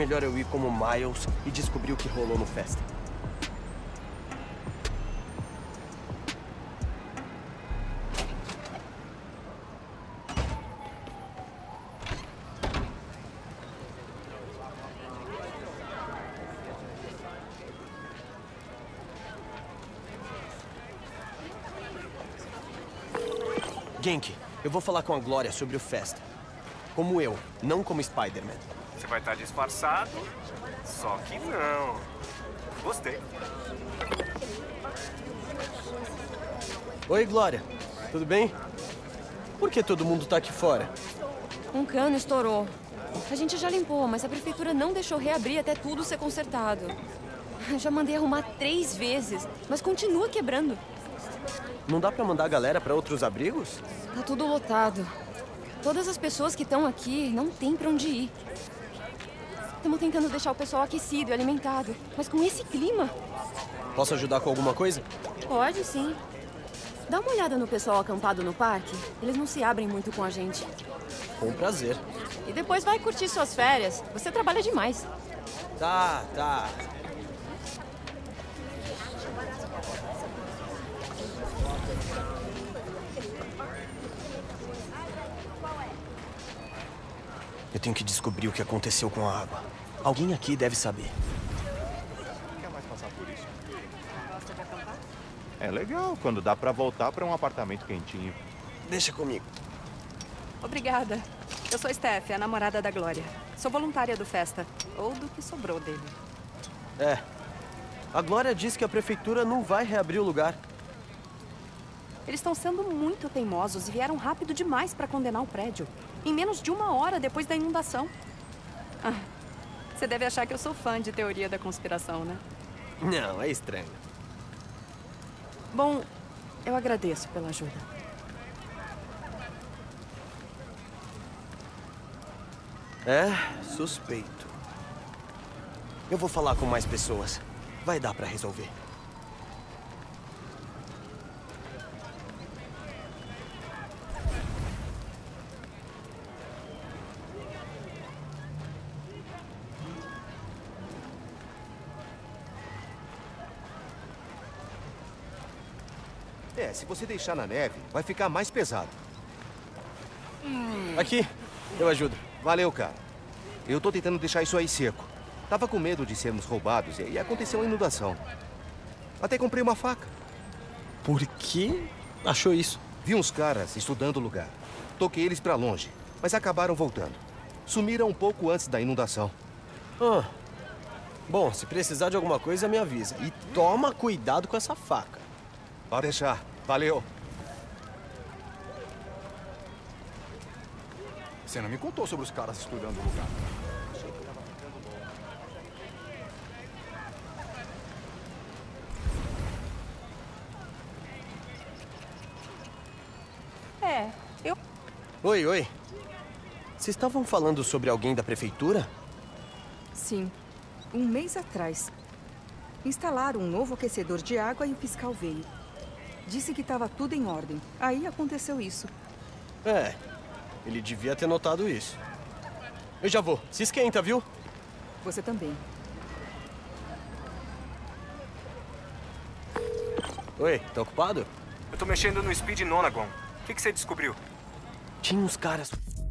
melhor eu ir como Miles e descobrir o que rolou no festa. Genki, eu vou falar com a Glória sobre o festa. Como eu, não como Spider-Man. Você vai estar disfarçado? Só que não. Gostei. Oi, Glória. Tudo bem? Por que todo mundo tá aqui fora? Um cano estourou. A gente já limpou, mas a prefeitura não deixou reabrir até tudo ser consertado. Já mandei arrumar 3 vezes, mas continua quebrando. Não dá pra mandar a galera pra outros abrigos? Tá tudo lotado. Todas as pessoas que estão aqui não têm pra onde ir. Estamos tentando deixar o pessoal aquecido e alimentado, mas com esse clima... Posso ajudar com alguma coisa? Pode, sim. Dá uma olhada no pessoal acampado no parque. Eles não se abrem muito com a gente. Com prazer. E depois vai curtir suas férias. Você trabalha demais. Tá. Eu tenho que descobrir o que aconteceu com a água. Alguém aqui deve saber. Quer mais passar por isso? É legal quando dá pra voltar pra um apartamento quentinho. Deixa comigo. Obrigada. Eu sou Steph, a namorada da Glória. Sou voluntária do Festa, ou do que sobrou dele. É. A Glória disse que a prefeitura não vai reabrir o lugar. Eles estão sendo muito teimosos e vieram rápido demais para condenar o prédio. Em menos de 1 hora depois da inundação. Ah, você deve achar que eu sou fã de teoria da conspiração, né? Não, é estranho. Bom, eu agradeço pela ajuda. É, suspeito. Eu vou falar com mais pessoas. Vai dar pra resolver. Se você deixar na neve, vai ficar mais pesado. Aqui, eu ajudo. Valeu, cara. Eu tô tentando deixar isso aí seco. Tava com medo de sermos roubados e aconteceu uma inundação. Até comprei uma faca. Por que achou isso? Vi uns caras estudando o lugar. Toquei eles pra longe, mas acabaram voltando. Sumiram um pouco antes da inundação. Ah. Bom, se precisar de alguma coisa, me avisa. E toma cuidado com essa faca. Pode deixar. Valeu. Você não me contou sobre os caras estudando o lugar. Oi. Vocês estavam falando sobre alguém da prefeitura? Sim. 1 mês atrás. Instalaram um novo aquecedor de água e o fiscal veio. Disse que estava tudo em ordem. Aí aconteceu isso. É, ele devia ter notado isso. Eu já vou. Se esquenta, viu? Você também. Oi, tá ocupado? Eu tô mexendo no Speed Nonagon. O que você descobriu? Tinha uns caras...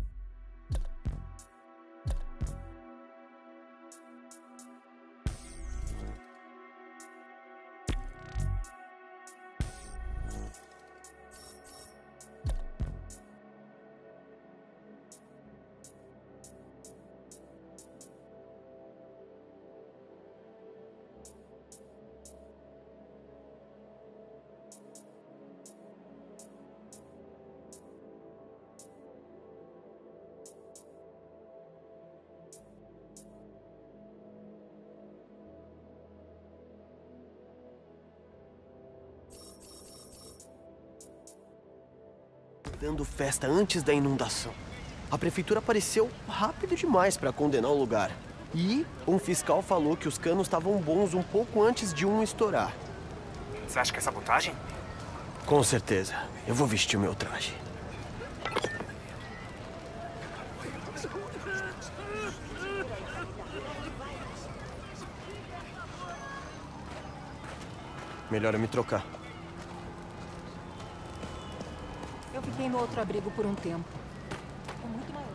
dando festa antes da inundação. A prefeitura apareceu rápido demais para condenar o lugar. E um fiscal falou que os canos estavam bons um pouco antes de um estourar. Você acha que é sabotagem? Com certeza. Eu vou vestir o meu traje. Melhor eu me trocar. Eu fiquei no outro abrigo por um tempo. É muito maior.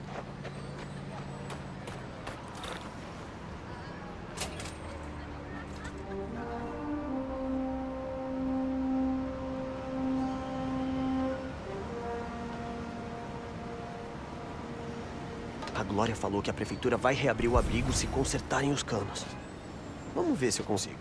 A Glória falou que a prefeitura vai reabrir o abrigo se consertarem os canos. Vamos ver se eu consigo.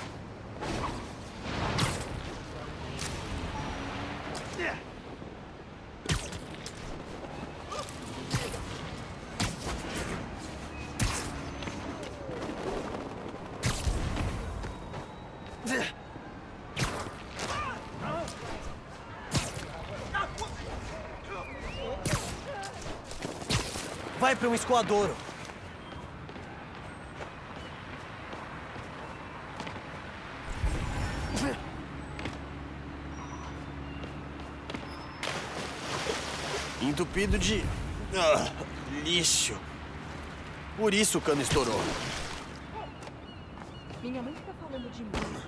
Vai para um escoadouro. Entupido de lixo. Por isso o cano estourou. Minha mãe fica falando de mim.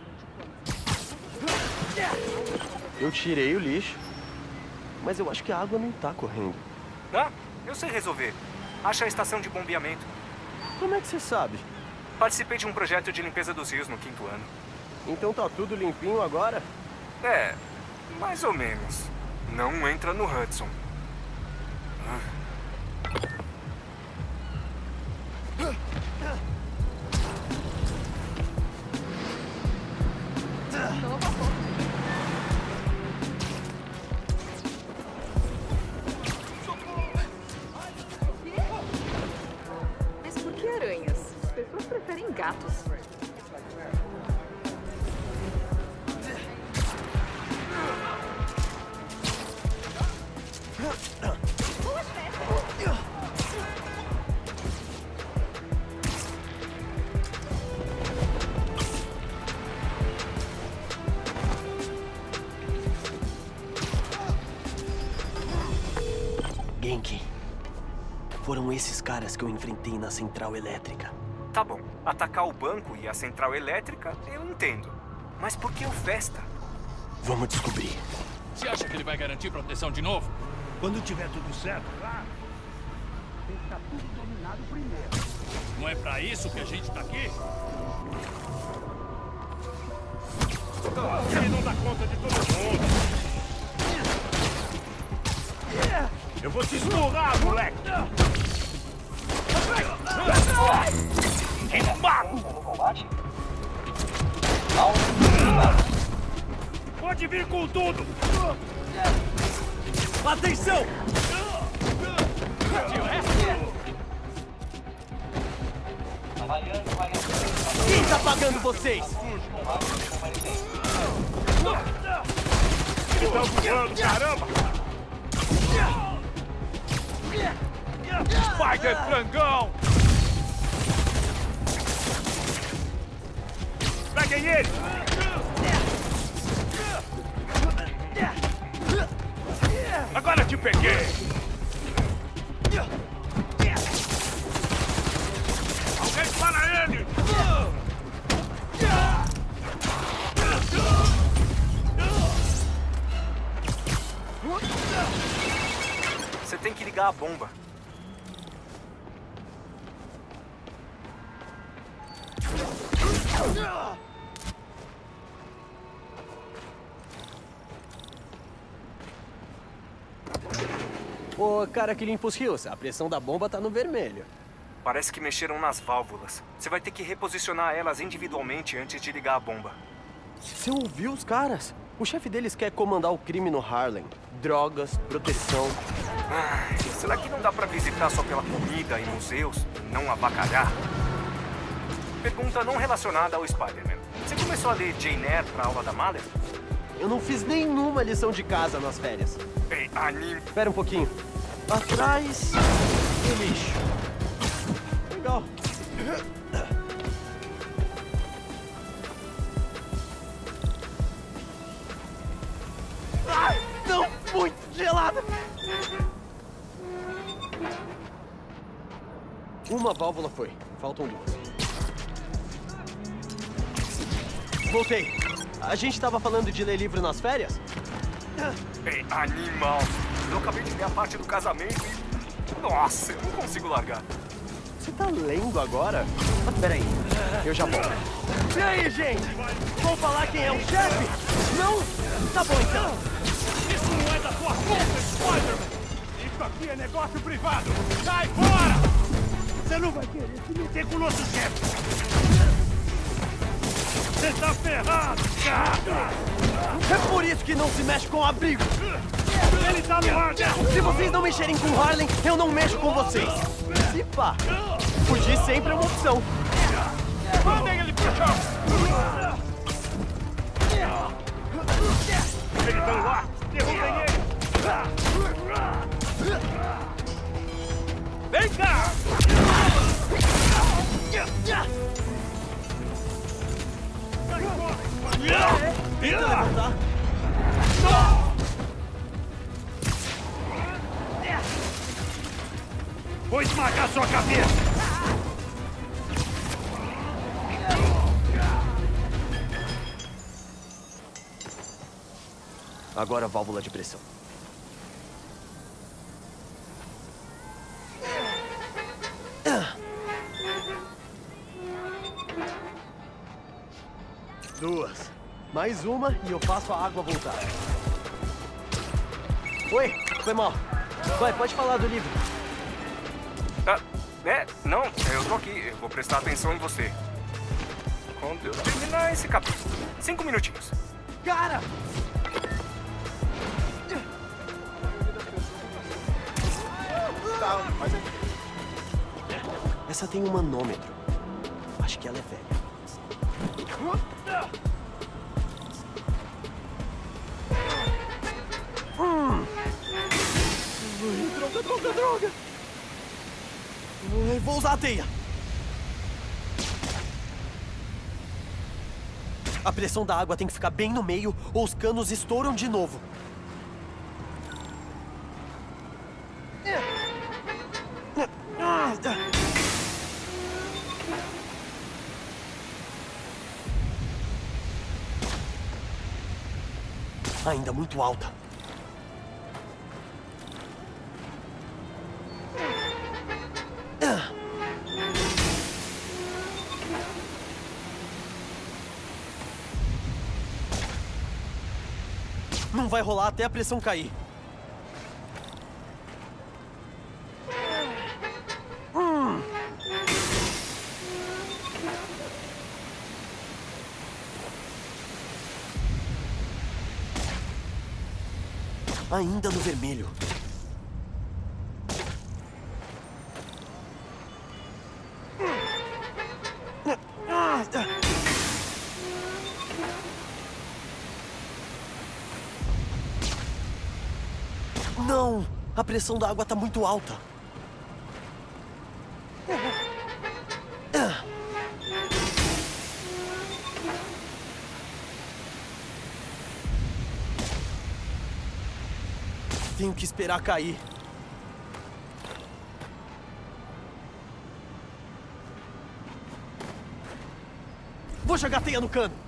Eu tirei o lixo, mas eu acho que a água não tá correndo. Ah, eu sei resolver. Acha a estação de bombeamento. Como é que você sabe? Participei de um projeto de limpeza dos rios no 5º ano. Então tá tudo limpinho agora? É, mais ou menos. Não entra no Hudson. Mas por que aranhas? As pessoas preferem gatos. Genki, foram esses caras que eu enfrentei na central elétrica. Tá bom, atacar o banco e a central elétrica, eu entendo. Mas por que o Festa? Vamos descobrir. Você acha que ele vai garantir proteção de novo? Quando tiver tudo certo, claro. Tem que estar tudo dominado primeiro. Não é pra isso que a gente tá aqui? Ele não dá conta de todo mundo. Eu vou te esmurrar, moleque! Pode vir com tudo! Atenção! Quem tá pagando vocês? Estão voando, caramba! Spider frangão! Peguem ele! Agora te peguei! Alguém para ele! Você tem que ligar a bomba. Ô, cara que limpa os rios, a pressão da bomba tá no vermelho. Parece que mexeram nas válvulas. Você vai ter que reposicionar elas individualmente antes de ligar a bomba. Você ouviu os caras? O chefe deles quer comandar o crime no Harlem. Drogas, proteção. Ai, será que não dá pra visitar só pela comida e museus e não abacalhar? Pergunta não relacionada ao Spider-Man. Você começou a ler Jane Eyre pra aula da Mahler? Eu não fiz nenhuma lição de casa nas férias. Ei, anime. Espera um pouquinho. Atrás do lixo. Legal. Ai, não, muito gelada. Uma válvula foi. Faltam duas. Voltei. A gente tava falando de ler livro nas férias? Ei, animal! Eu acabei de ver a parte do casamento e... Nossa, eu não consigo largar. Você tá lendo agora? Peraí, eu já volto. E aí, gente? Vamos falar quem é o chefe? Não? Tá bom, então. Isso não é da tua conta, Spider-Man! Isso aqui é negócio privado! Sai fora! Você não vai querer se meter com o nosso chefe! Você tá ferrado, cara! É por isso que não se mexe com o abrigo! Ele tá no ar! Se vocês não mexerem com o Harlem, eu não mexo com vocês! Se pá! Fugir sempre é uma opção! Mandem ele pro chão! Ele tá no ar! Derrubem ele! Vem cá! Tenta levantar! Vou esmagar sua cabeça! Agora a válvula de pressão. Duas. Mais uma e eu faço a água voltar. Oi, foi mal. Vai, pode falar do livro. Não, eu tô aqui. Eu vou prestar atenção em você. Quando eu terminar esse capítulo. 5 minutinhos. Cara! Essa tem um manômetro. Acho que ela é velha. Droga! Vou usar a teia. A pressão da água tem que ficar bem no meio ou os canos estouram de novo. Ainda muito alta. Não vai rolar até a pressão cair. Ainda no vermelho. Não! A pressão da água está muito alta. Tenho que esperar cair. Vou jogar teia no cano.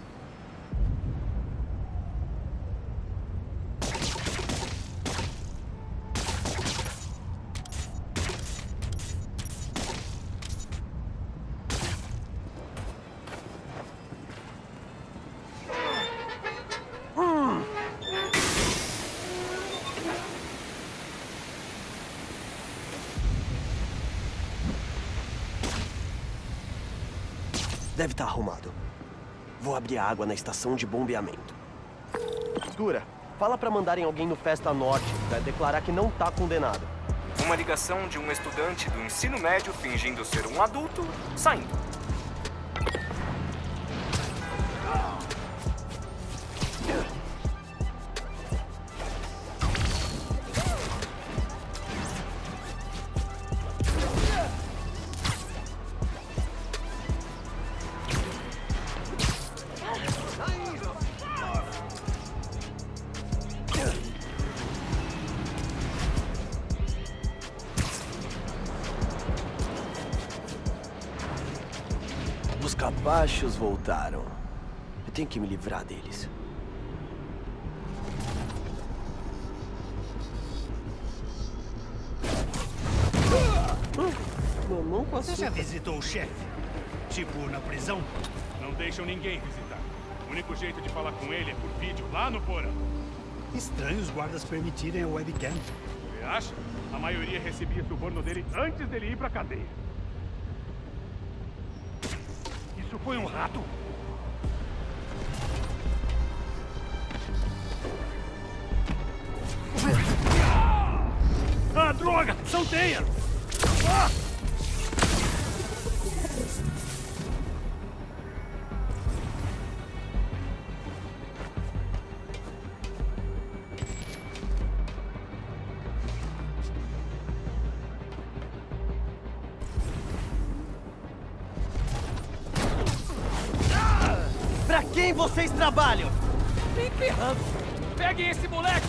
Deve estar arrumado. Vou abrir a água na estação de bombeamento. Dura, fala pra mandarem alguém no Festa Norte pra declarar que não tá condenado. Uma ligação de um estudante do ensino médio fingindo ser um adulto, saindo. Os capachos voltaram. Eu tenho que me livrar deles. Mamão com Você já visitou o chefe? Tipo, na prisão? Não deixam ninguém visitar. O único jeito de falar com ele é por vídeo, lá no porão. Estranho os guardas permitirem a webcam. Você acha? A maioria recebia suborno dele antes dele ir pra cadeia. Isso foi um rato? Ah, droga! São teias! Ah! Pra quem vocês trabalham? Nem ferrando! Peguem esse moleque!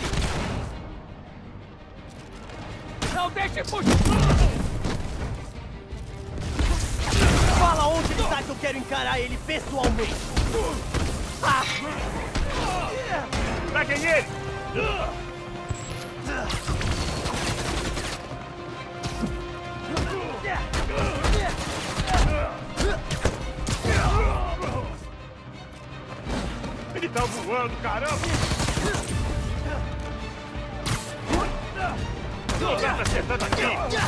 Não deixe fugir! Fala onde ele tá que eu quero encarar ele pessoalmente! Peguem ele! Ele tá voando, caramba! Não tá acertando aqui!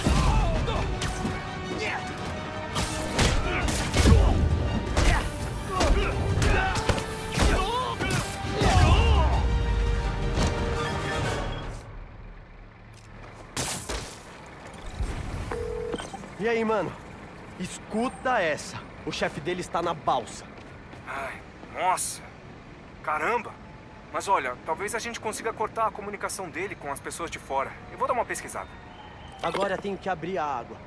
E aí, mano? Escuta essa. O chefe dele está na balsa. Ai, nossa. Caramba. Mas olha, talvez a gente consiga cortar a comunicação dele com as pessoas de fora. Eu vou dar uma pesquisada. Agora tenho que abrir a água.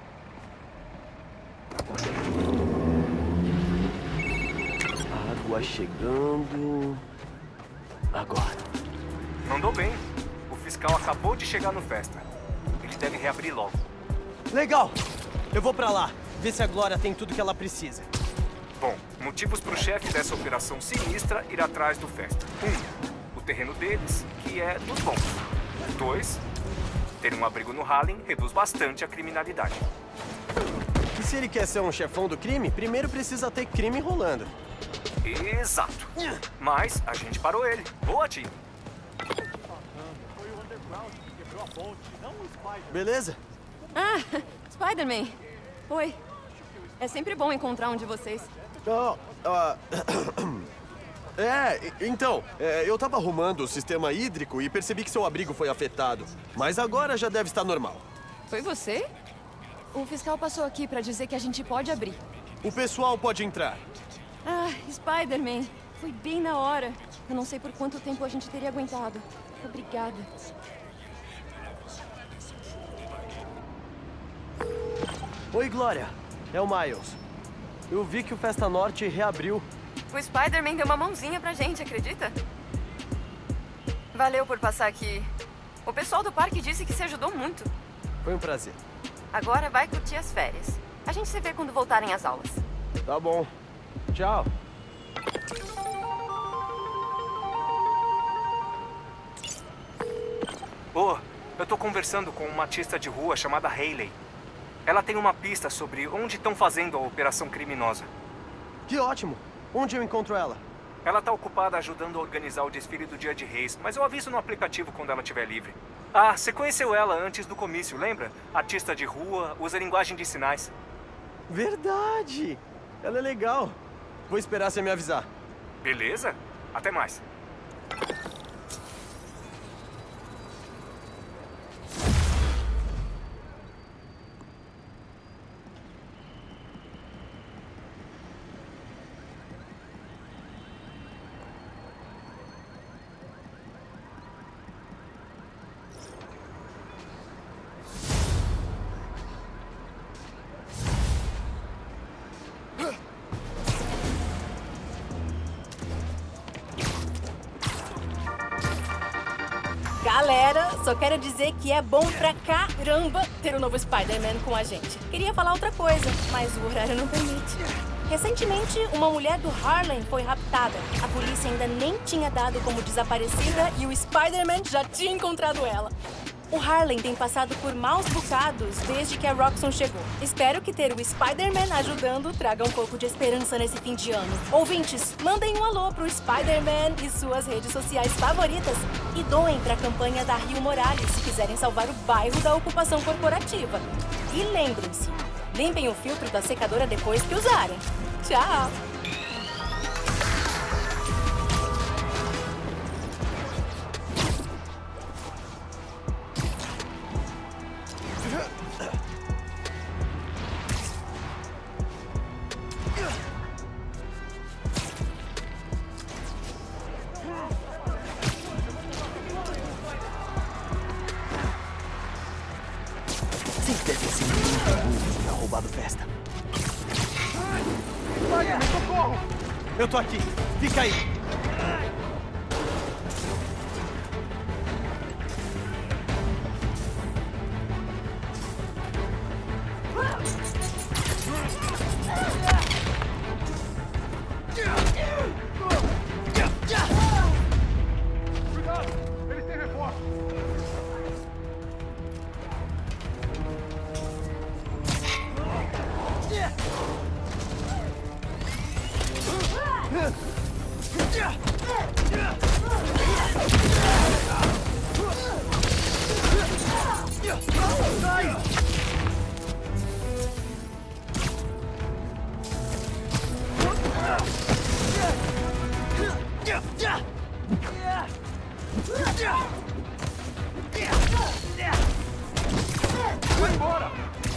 Água chegando... Agora. Mandou bem. O fiscal acabou de chegar no Festa. Ele deve reabrir logo. Legal! Eu vou pra lá, ver se a Glória tem tudo que ela precisa. Bom, motivos pro chefe dessa operação sinistra ir atrás do Festa. 1. O terreno deles, que é dos bons. 2. Ter um abrigo no Harlem reduz bastante a criminalidade. E se ele quer ser um chefão do crime, primeiro precisa ter crime rolando. Exato. Mas a gente parou ele. Boa, time. Beleza? Ah, Spider-Man. Oi. É sempre bom encontrar um de vocês. Então, eu tava arrumando o sistema hídrico e percebi que seu abrigo foi afetado. Mas agora já deve estar normal. Foi você? O fiscal passou aqui pra dizer que a gente pode abrir. O pessoal pode entrar. Ah, Spider-Man. Foi bem na hora. Eu não sei por quanto tempo a gente teria aguentado. Obrigada. Oi, Glória. É o Miles. Eu vi que o Festa Norte reabriu. O Spider-Man deu uma mãozinha pra gente, acredita? Valeu por passar aqui. O pessoal do parque disse que se ajudou muito. Foi um prazer. Agora vai curtir as férias. A gente se vê quando voltarem às aulas. Tá bom. Tchau. Eu tô conversando com uma artista de rua chamada Hayley. Ela tem uma pista sobre onde estão fazendo a operação criminosa. Que ótimo! Onde eu encontro ela? Ela tá ocupada ajudando a organizar o desfile do Dia de Reis, mas eu aviso no aplicativo quando ela estiver livre. Ah, você conheceu ela antes do comício, lembra? Artista de rua, usa linguagem de sinais. Verdade! Ela é legal. Vou esperar você me avisar. Beleza? Até mais. Galera, só quero dizer que é bom pra caramba ter o novo Spider-Man com a gente. Queria falar outra coisa, mas o horário não permite. Recentemente, uma mulher do Harlem foi raptada. A polícia ainda nem tinha dado como desaparecida e o Spider-Man já tinha encontrado ela. O Harlem tem passado por maus bocados desde que a Roxxon chegou. Espero que ter o Spider-Man ajudando traga um pouco de esperança nesse fim de ano. Ouvintes, mandem um alô pro Spider-Man e suas redes sociais favoritas e doem pra campanha da Rio Morales se quiserem salvar o bairro da ocupação corporativa. E lembrem-se, limpem o filtro da secadora depois que usarem. Tchau! Vocês devem ser muito burros pra roubado festa. Spider-Man, socorro! Eu tô aqui. Fica aí. Cuidado! Eles têm reforço! Vai embora!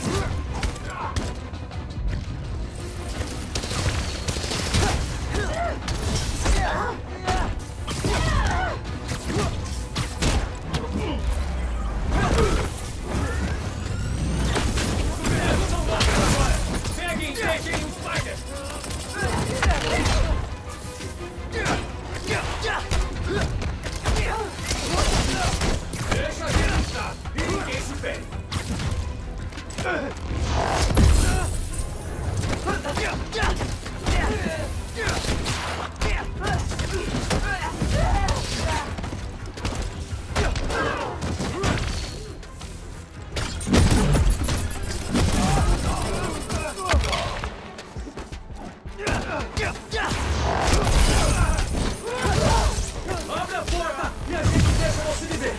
Peguem, deixem o Spider! Deixa a gente estar e ninguém se fere. Abre a porta e a gente deixa você viver.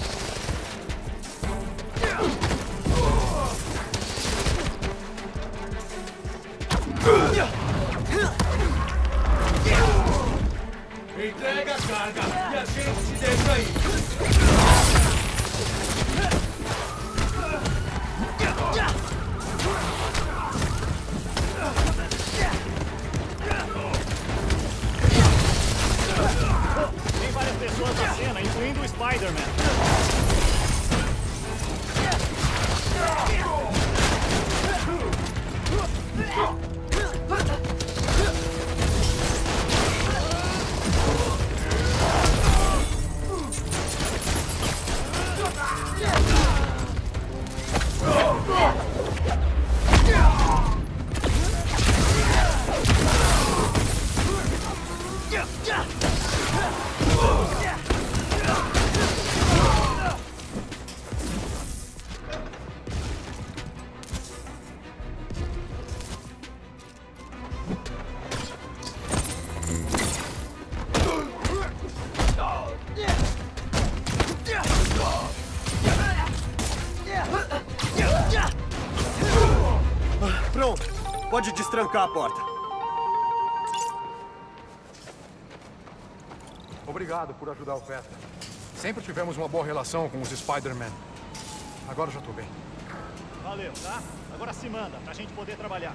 Entrega a carga e a gente se deixa aí. Tem várias pessoas na cena, incluindo o Spider-Man. Pronto. Pode destrancar a porta. Obrigado por ajudar o Festa. Sempre tivemos uma boa relação com os Spider-Man. Agora eu já tô bem. Valeu, tá? Agora se manda, pra gente poder trabalhar.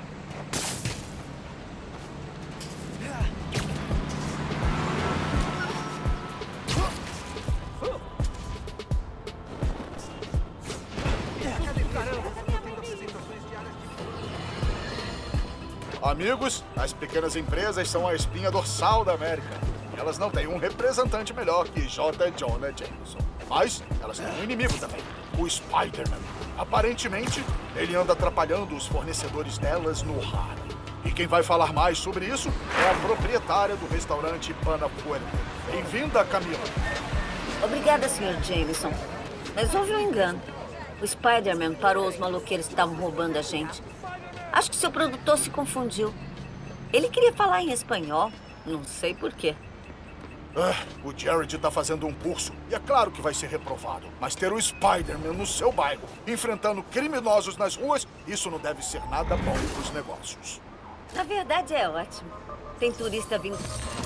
Amigos, as pequenas empresas são a espinha dorsal da América. Elas não têm um representante melhor que J. Jonah Jameson. Mas elas têm um inimigo também, o Spider-Man. Aparentemente, ele anda atrapalhando os fornecedores delas no Harlem. E quem vai falar mais sobre isso é a proprietária do restaurante Pana Fuerte. Bem-vinda, Camila. Obrigada, Sr. Jameson. Mas houve um engano. O Spider-Man parou os maloqueiros que estavam roubando a gente. Acho que seu produtor se confundiu. Ele queria falar em espanhol. Não sei por quê. O Jared tá fazendo um curso e é claro que vai ser reprovado. Mas ter o Spider-Man no seu bairro, enfrentando criminosos nas ruas, isso não deve ser nada bom pros negócios. Na verdade, é ótimo. Tem turista vindo.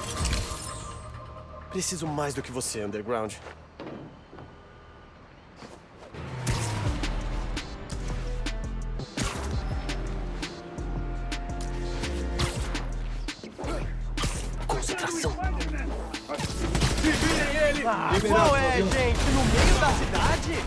Preciso mais do que você, Underground. Concentração. Se virem ele! Qual é, gente? No meio da cidade?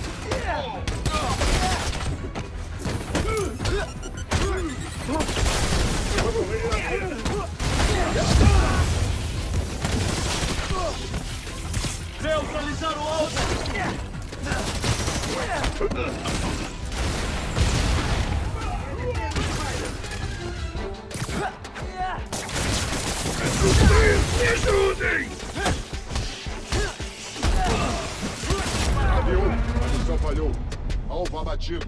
Neutralizar o alvo! Me ajudem! Avião, a missão falhou. Alvo abatido.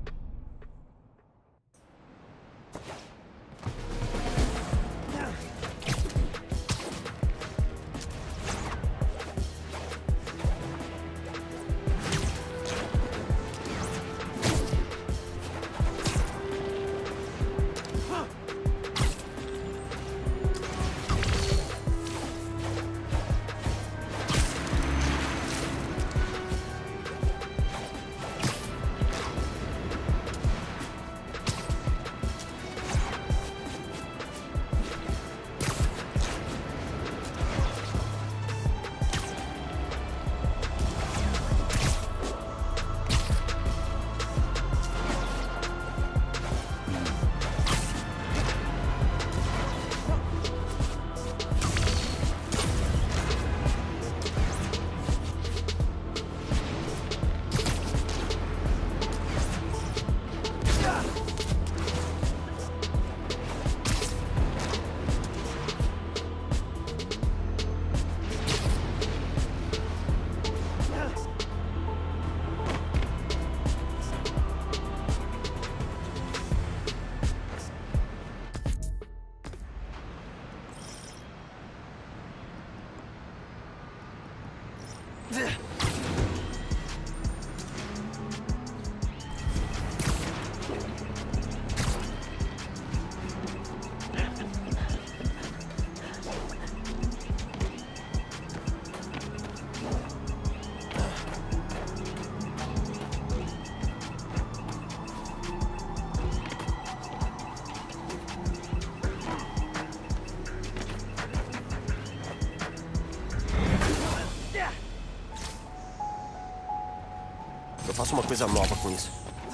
Eu faço uma coisa nova com isso.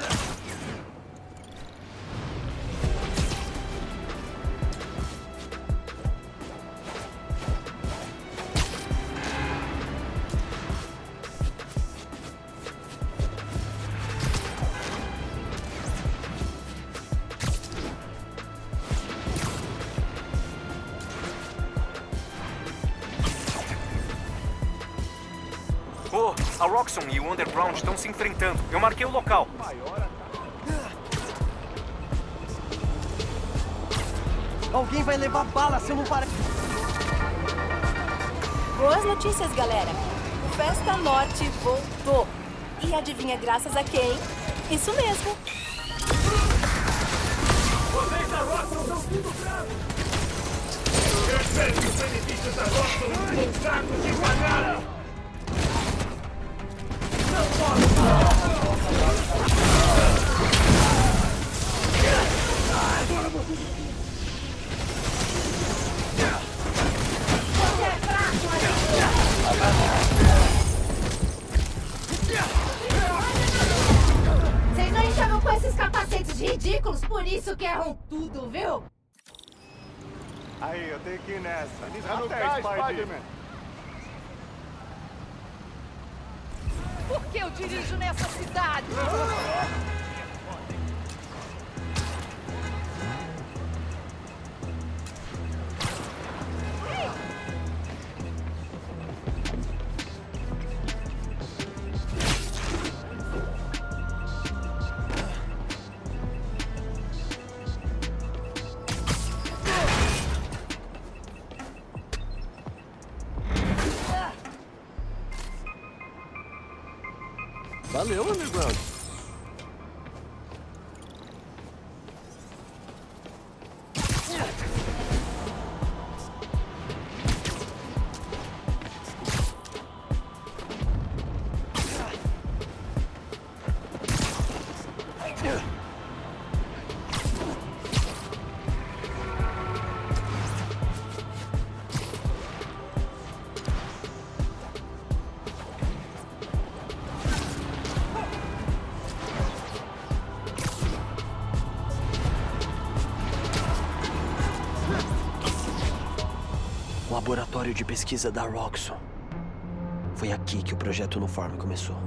A Roxxon e o Underground estão se enfrentando. Eu marquei o local. Alguém vai levar bala se eu não parar. Boas notícias, galera. O Festa Norte voltou. E adivinha graças a quem? Isso mesmo. Vocês da Roxxon estão tudo bravos! Eu espero que os benefícios da Roxxon estejam fracos de pagar! Vocês não enxergam com esses capacetes ridículos, por isso que erram tudo, viu? Aí, eu tenho que ir nessa. Tá no gás, Spider-Man. Por que eu dirijo nessa cidade? Valeu, Underground. Laboratório de pesquisa da Roxxon. Foi aqui que o projeto Nuform começou.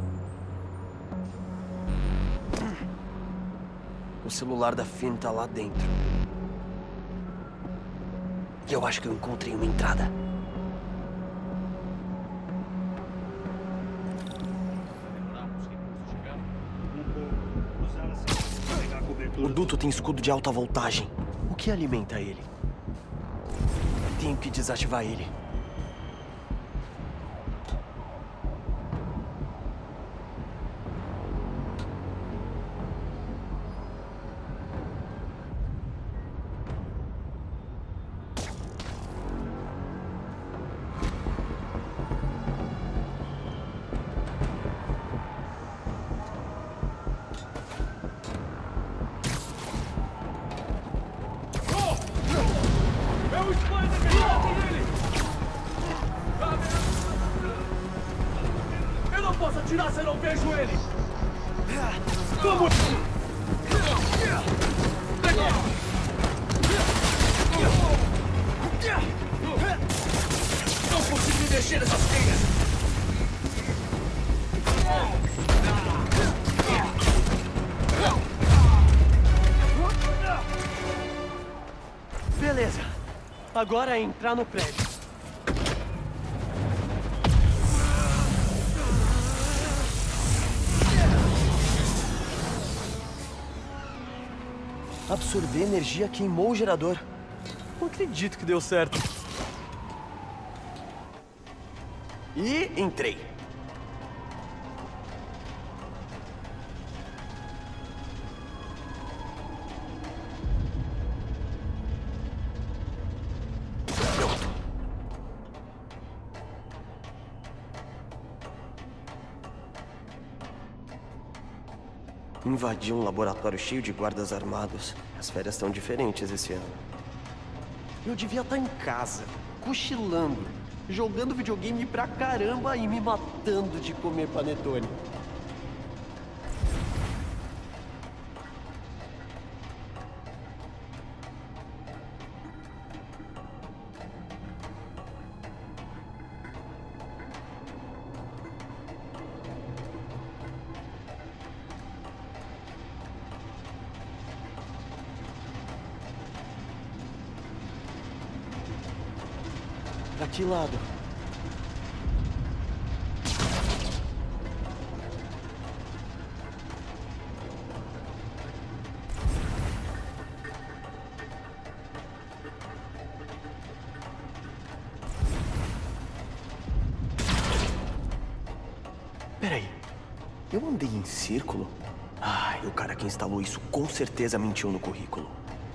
O celular da Finn tá lá dentro. E eu acho que eu encontrei uma entrada. O duto tem escudo de alta voltagem. O que alimenta ele? Tenho que desativar ele. Eu não posso atirar se eu não vejo ele! Vamos! Não consigo mexer nessas teias! Beleza. Agora é entrar no prédio. Absorver energia queimou o gerador. Não acredito que deu certo. E entrei. Pronto. Invadi um laboratório cheio de guardas armados. As férias estão diferentes esse ano. Eu devia estar em casa, cochilando, jogando videogame pra caramba e me matando de comer panetone. Pra que lado? Peraí, eu andei em círculo? Ai, o cara que instalou isso com certeza mentiu no currículo.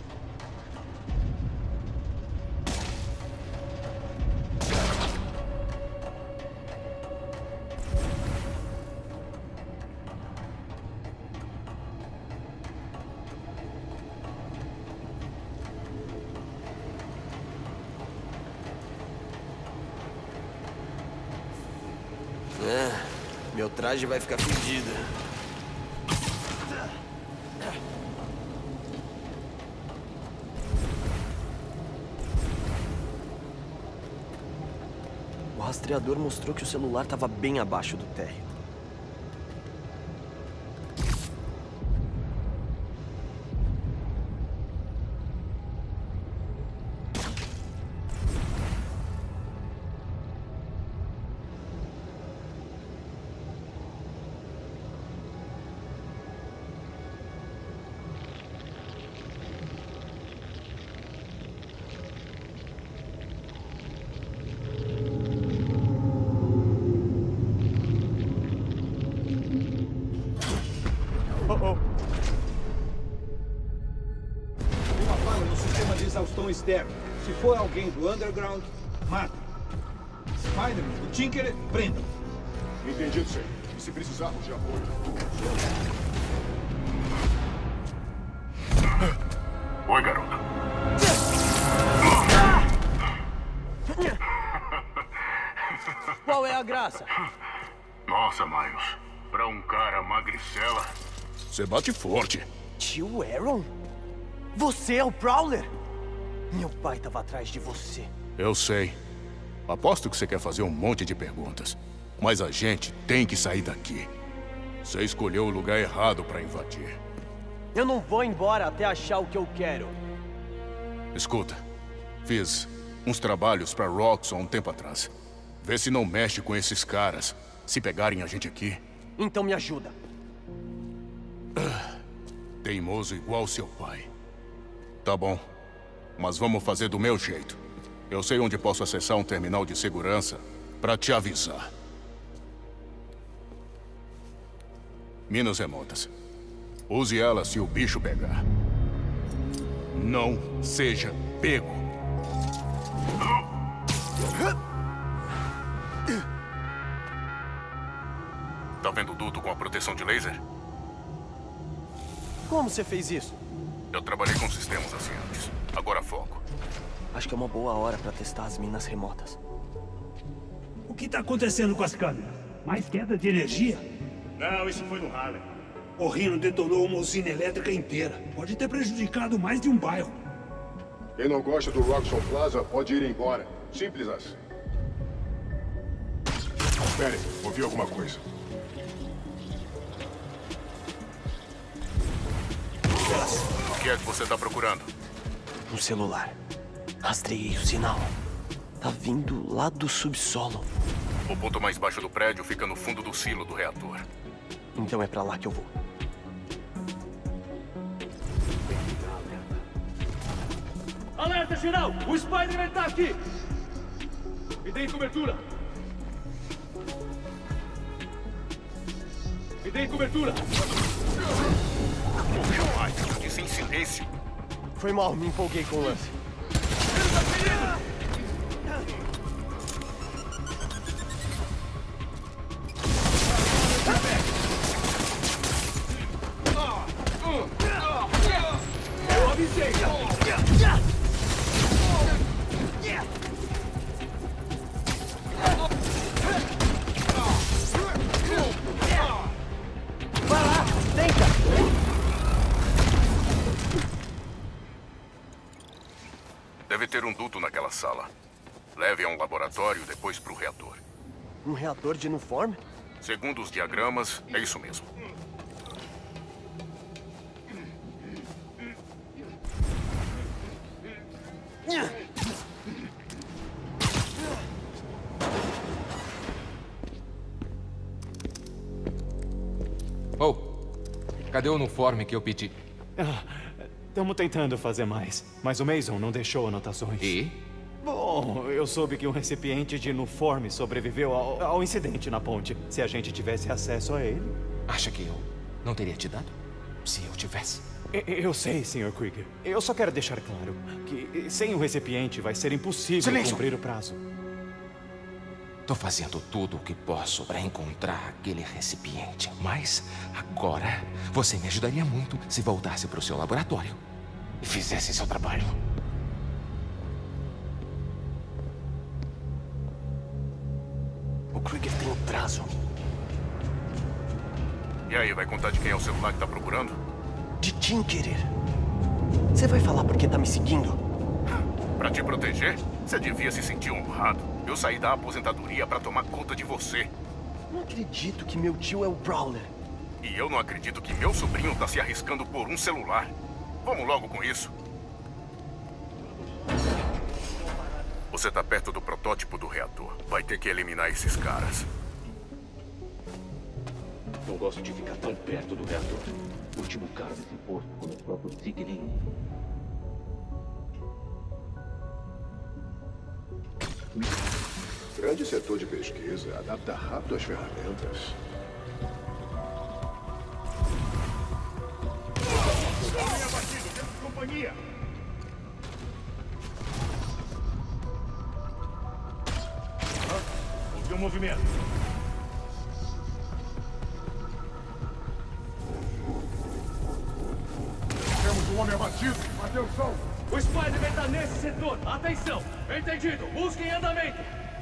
Meu traje vai ficar fedido. O rastreador mostrou que o celular estava bem abaixo do térreo. Uma falha no sistema de exaustão externo. Se for alguém do Underground, mata. Spider-Man, o Tinker, prendam. Entendido, senhor. E se precisarmos de apoio? Oi, garota. Qual é a graça? Nossa, Miles. Pra um cara magricela... Você bate forte. Tio Aaron? Você é o Prowler? Meu pai estava atrás de você. Eu sei. Aposto que você quer fazer um monte de perguntas. Mas a gente tem que sair daqui. Você escolheu o lugar errado para invadir. Eu não vou embora até achar o que eu quero. Escuta, fiz uns trabalhos para Roxxon um tempo atrás. Vê se não mexe com esses caras. Se pegarem a gente aqui... Então me ajuda. Teimoso igual seu pai. Tá bom, mas vamos fazer do meu jeito. Eu sei onde posso acessar um terminal de segurança para te avisar. Minas remotas. Use elas se o bicho pegar. Não seja pego. Tá vendo o duto com a proteção de laser? Como você fez isso? Eu trabalhei com sistemas assim antes. Agora foco. Acho que é uma boa hora para testar as minas remotas. O que tá acontecendo com as câmeras? Mais queda de energia? Não, isso foi no Harlem. O Rhino detonou uma usina elétrica inteira. Pode ter prejudicado mais de um bairro. Quem não gosta do Roxxon Plaza pode ir embora. Simples assim. Espere, ouvi alguma coisa. O que é que você tá procurando? Um celular. Rastreei o sinal. Tá vindo lá do subsolo. O ponto mais baixo do prédio fica no fundo do silo do reator. Então é pra lá que eu vou. Alerta, geral! O Spider-Man tá aqui! Me deem cobertura! Me deem cobertura! Morreu mais, eu disse em silêncio. Foi mal, me empolguei com o lance. Eu avisei! Vai lá, tenta! Deve ter um duto naquela sala. Leve a um laboratório e depois pro reator. Um reator de Nuform? Segundo os diagramas, é isso mesmo. Oh, cadê o uniforme que eu pedi? Estamos tentando fazer mais, mas o Mason não deixou anotações. E? Bom, eu soube que um recipiente de uniforme sobreviveu ao incidente na ponte. Se a gente tivesse acesso a ele... Acha que eu não teria te dado? Se eu tivesse? Eu sei, Sr. Krieger. Eu só quero deixar claro que sem o recipiente vai ser impossível cumprir o prazo. Tô fazendo tudo o que posso para encontrar aquele recipiente. Mas agora você me ajudaria muito se voltasse para o seu laboratório e fizesse seu trabalho. O Krieger tem um prazo. E aí, vai contar de quem é o celular que tá procurando? De Tinkerer. Você vai falar porque tá me seguindo? Pra te proteger? Você devia se sentir honrado. Eu saí da aposentadoria pra tomar conta de você. Não acredito que meu tio é o Prowler. E eu não acredito que meu sobrinho tá se arriscando por um celular. Vamos logo com isso. Você tá perto do protótipo do reator. Vai ter que eliminar esses caras. Não gosto de ficar tão perto do reator. O último cara desse posto foi o próprio Ziggy. Grande setor de pesquisa. Adapta rápido as ferramentas. vazia! Ouvi um movimento. Temos um homem abatido. Atenção! O Spider-Man está nesse setor. Atenção! Entendido. Busquem andamento.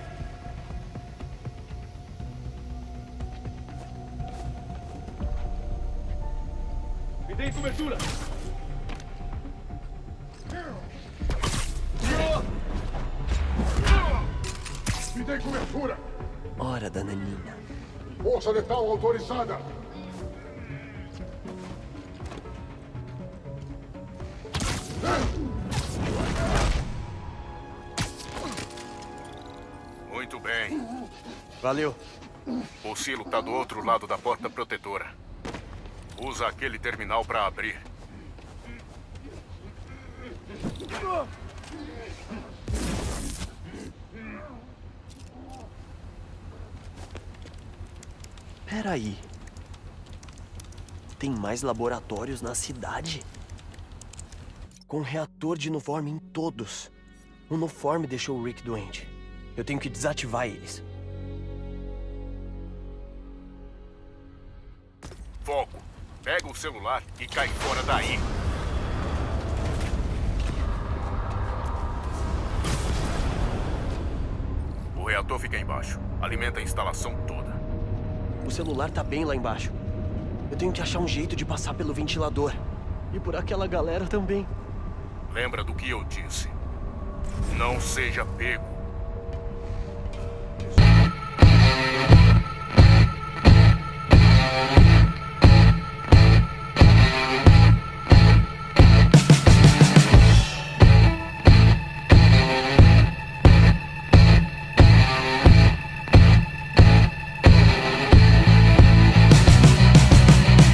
Me deem cobertura. Me dê cobertura! Hora da Nanina. Força letal autorizada! Muito bem. Valeu. O silo tá do outro lado da porta protetora. Usa aquele terminal para abrir. Peraí. Tem mais laboratórios na cidade? Com reator de Nuform em todos. O Nuform deixou o Rick doente. Eu tenho que desativar eles. Foco. Pega o celular e cai fora daí. O reator fica embaixo. Alimenta a instalação toda. O celular tá bem lá embaixo. Eu tenho que achar um jeito de passar pelo ventilador. E por aquela galera também. Lembra do que eu disse. Não seja pego.